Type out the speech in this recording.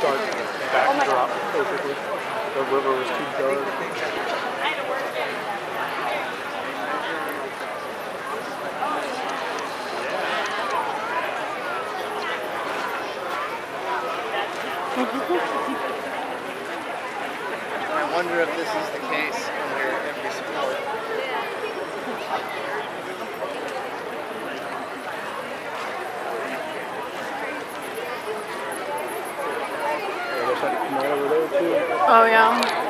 start backdrop, basically. The river was too dark. I wonder if this is the case under every sport. There's something right over there too. Oh yeah.